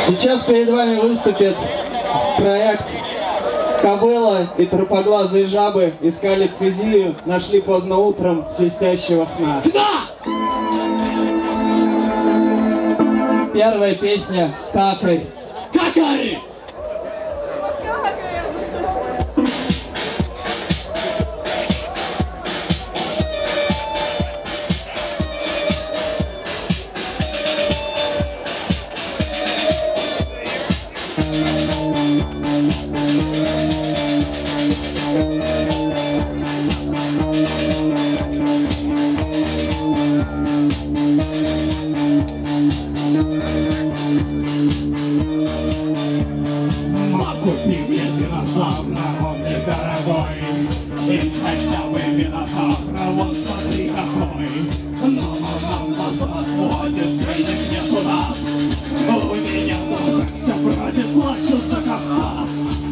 Сейчас перед вами выступит проект «Кобыла и трупоглазые жабы искали Цезию, нашли поздно утром свистящего хна». Первая песня «Какарь». Какарь! Купи мне динозавра, он недорогой. И хотя бы минотавра, вот смотри какой. Но нам глаза отводит, денег нет у нас. У меня в глазах все бродит, плачу за Кавказ.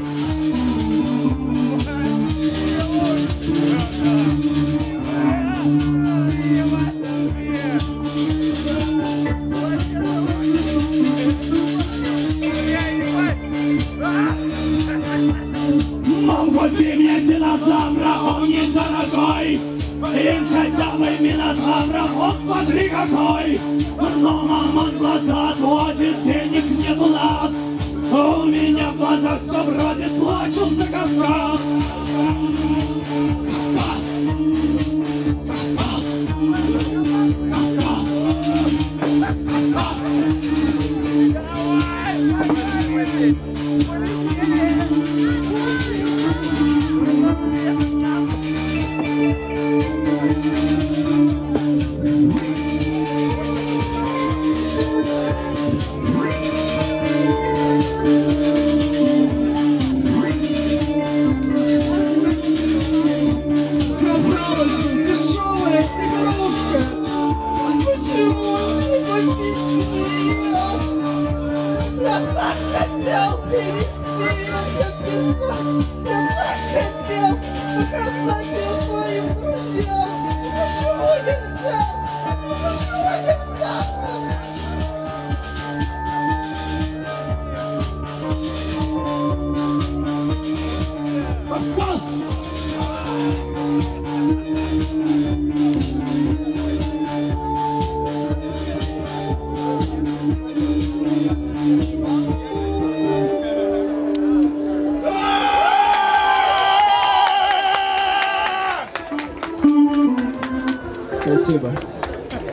Мам, купи мне динозавра, он недорогой. И хотя бы минотавра, вот смотри какой. Но мама глаза отводит, денег нет у нас. У меня в глазах все бродит, плачу за Кавказ. Кавказ, Кавказ, Кавказ, Кавказ. Я так хотел перевести этот писать.